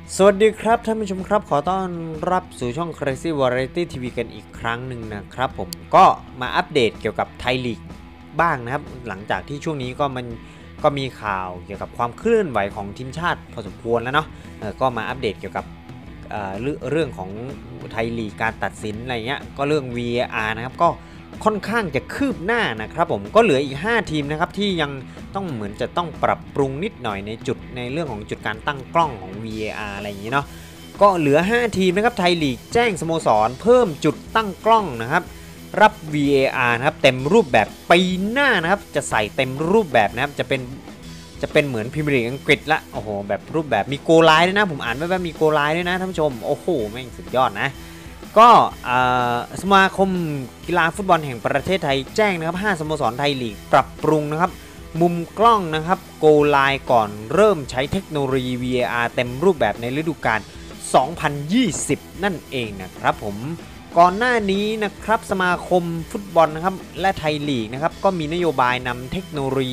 สวัสดีครับท่านผู้ชมครับขอต้อนรับสู่ช่อง Crazy Variety TV กันอีกครั้งหนึ่งนะครับผมก็มาอัปเดตเกี่ยวกับไทยลีกบ้างนะครับหลังจากที่ช่วงนี้ก็มีข่าวเกี่ยวกับความเคลื่อนไหวของทีมชาติพอสมควรแล้วเนาะก็มาอัปเดตเกี่ยวกับเรื่องของไทยลีกการตัดสินอะไรเงี้ยก็เรื่อง VAR นะครับก็ค่อนข้างจะคืบหน้านะครับผมก็เหลืออีก5ทีมนะครับที่ยังต้องเหมือนจะต้องปรับปรุงนิดหน่อยในเรื่องของจุดการตั้งกล้องของ VAR อะไรอย่างนี้เนาะก็เหลือ5ทีมนะครับไทยลีกแจ้งสโมสรเพิ่มจุดตั้งกล้องนะครับรับ VAR นะครับเต็มรูปแบบปีหน้านะครับจะใส่เต็มรูปแบบนะครับจะเป็นเหมือนพรีเมียร์ลีกอังกฤษละโอ้โหแบบรูปแบบมีโกไลน์ด้วยนะผมอ่านว่ามีโกไลน์ด้วยนะท่านผู้ชมโอ้โหแม่งสุดยอดนะก็สมาคมกีฬาฟุตบอลแห่งประเทศไทยแจ้งนะครับ5สโมสรไทยลีกปรับปรุงนะครับมุมกล้องนะครับโกไลน์ก่อนเริ่มใช้เทคโนโลยี VAR เต็มรูปแบบในฤดูกาล2020นั่นเองนะครับผมก่อนหน้านี้นะครับสมาคมฟุตบอลนะครับและไทยลีกนะครับก็มีนโยบายนำเทคโนโลยี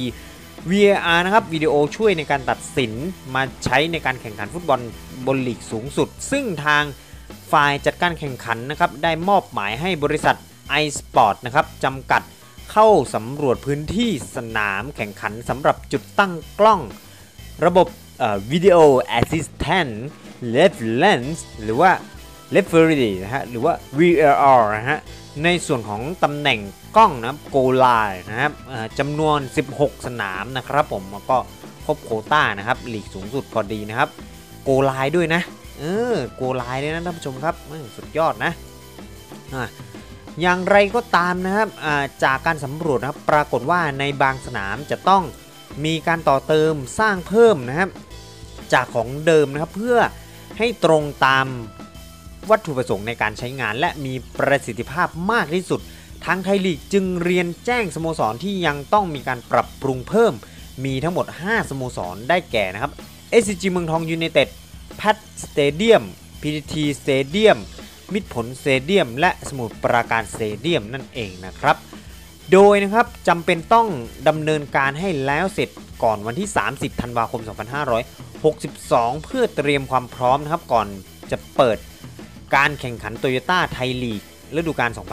VAR นะครับวิดีโอช่วยในการตัดสินมาใช้ในการแข่งขันฟุตบอลบนลีกสูงสุดซึ่งทางฝ่ายจัดการแข่งขันนะครับได้มอบหมายให้บริษัท iSport นะครับจำกัดเข้าสำรวจพื้นที่สนามแข่งขันสำหรับจุดตั้งกล้องระบบVideo Assistant Reference หรือว่า Referee นะฮะหรือว่า VAR นะฮะในส่วนของตำแหน่งกล้องนะโกไลน์นะครับจำนวน16สนามนะครับผมก็ครบโควต้านะครับลีกสูงสุดพอดีนะครับโกไลน์ด้วยนะโกไลน์ด้วยนะท่านผู้ชมครับสุดยอดนะอย่างไรก็ตามนะครับจากการสำรวจนะครับปรากฏว่าในบางสนามจะต้องมีการต่อเติมสร้างเพิ่มนะครับจากของเดิมนะครับเพื่อให้ตรงตามวัตถุประสงค์ในการใช้งานและมีประสิทธิภาพมากที่สุดทางไทยลีกจึงเรียนแจ้งสโมสรที่ยังต้องมีการปรับปรุงเพิ่มมีทั้งหมด5สโมสรได้แก่นะครับ SCG เมืองทองยูไนเต็ดแพทสเตเดียม PTT สเตเดียมมิตรผลสเตเดียมและสมุทรปราการสเตเดียมนั่นเองนะครับโดยนะครับจำเป็นต้องดำเนินการให้แล้วเสร็จก่อนวันที่30ธันวาคม2562เพื่อเตรียมความพร้อมนะครับก่อนจะเปิดการแข่งขันโตโยต้าไทยลีกฤดูกาล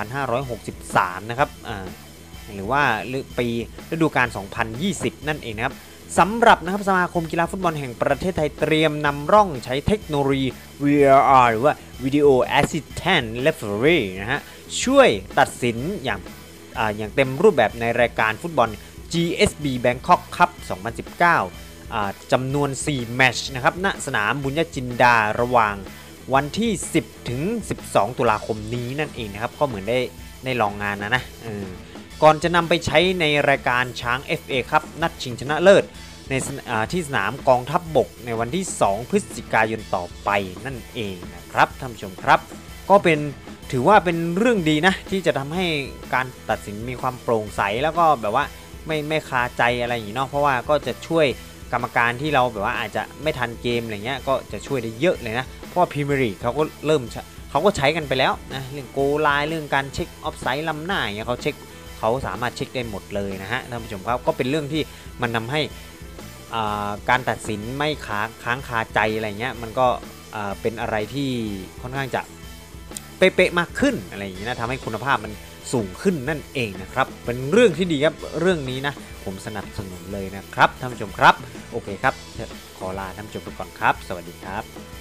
2563นะครับหรือว่าปีฤดูกาล2020นั่นเองนะครับสำหรับนะครับสมาคมกีฬาฟุตบอลแห่งประเทศไทยเตรียมนำร่องใช้เทคโนโลยี VAR หรือว่า Video Assistant Referee นะฮะช่วยตัดสินอย่างเต็มรูปแบบในรายการฟุตบอล GSB Bangkok Cup 2019 จำนวน4แมตช์นะครับณสนามบุญญจินดาระหว่างวันที่10ถึง12ตุลาคมนี้นั่นเองนะครับก็เหมือนได้ลองงานนะก่อนจะนำไปใช้ในรายการช้าง FA ครับนัดชิงชนะเลิศในที่สนามกองทัพบกในวันที่2พฤศจิกายนต่อไปนั่นเองนะครับท่านผู้ชมครับก็ถือว่าเป็นเรื่องดีนะที่จะทำให้การตัดสินมีความโปร่งใสแล้วก็แบบว่าไม่คาใจอะไรอย่างนี้เนาะเพราะว่าก็จะช่วยกรรมการที่เราแบบว่าอาจจะไม่ทันเกมอะไรเงี้ยก็จะช่วยได้เยอะเลยนะเพราะว่าพรีเมียร์ลีกเขาก็ใช้กันไปแล้วนะเรื่องโกไลน์เรื่องการเช็คออฟไซด์ล้ำหน้าอย่างเงี้ยเขาสามารถเช็คได้หมดเลยนะฮะท่านผู้ชมครับก็เป็นเรื่องที่มันทำให้การตัดสินไม่ค้างคาใจอะไรเงี้ยมันก็เป็นอะไรที่ค่อนข้างจะเป๊ะๆมากขึ้นอะไรอย่างเงี้ยนะทำให้คุณภาพมันสูงขึ้นนั่นเองนะครับเป็นเรื่องที่ดีครับเรื่องนี้นะผมสนับสนุนเลยนะครับท่านผู้ชมครับโอเคครับขอลาท่านผู้ชมไปก่อนครับสวัสดีครับ